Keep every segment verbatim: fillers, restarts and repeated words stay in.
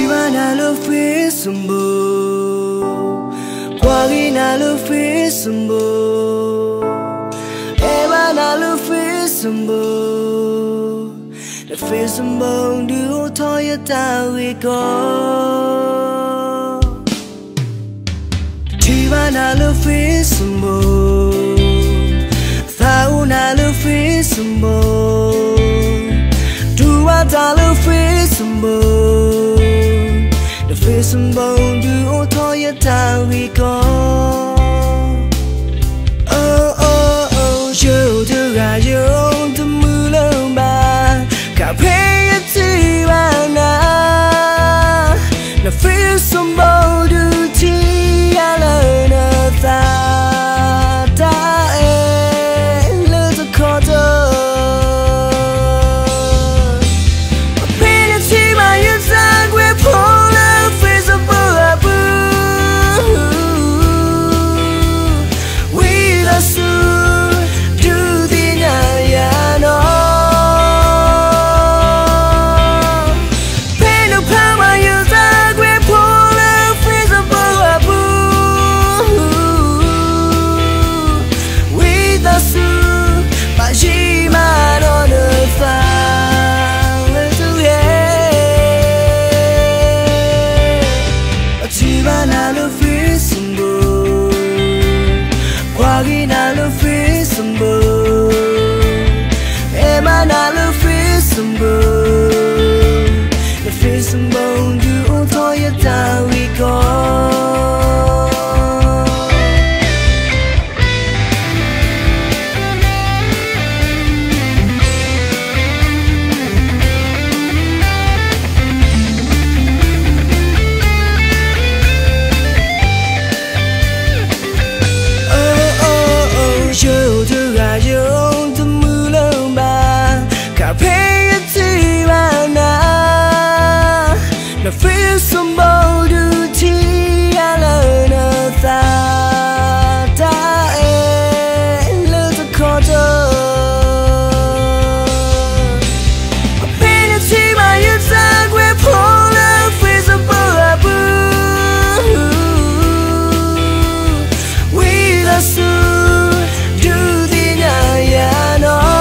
Chibana lo fi sumbo, Kwagina lo fi sumbo, Ebana lo fi sumbo, the fi sumbo do toya ta we go. Chibana lo fi sumbo, Thauna lo fi sumbo, Duata lo fi sumbo. Face and bone do all toya ta we go. Oh oh oh, show the radio the moon by. Can't pay it to na. The face and bone do tea alone of that. That little quarter. The face and bone do all toya ta we go. Oh oh oh, show the radio the moon by. Can't pay it to the face and bone do tea alone of that. That little quarter. I painted to my inside with polar face and boo. We the soon do the Nayano.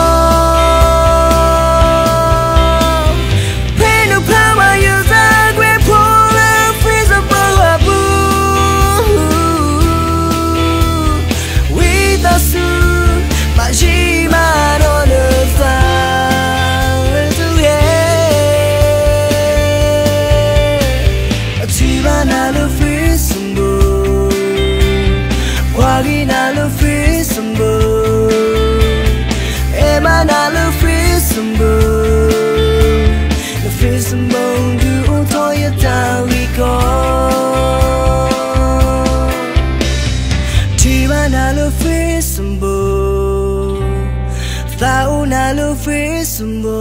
Thauna lo fi sumbo,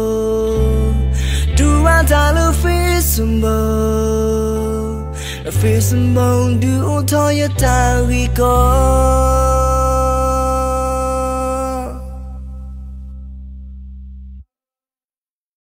Duata lo fi sumbo, the face and bone do all toya ta we go.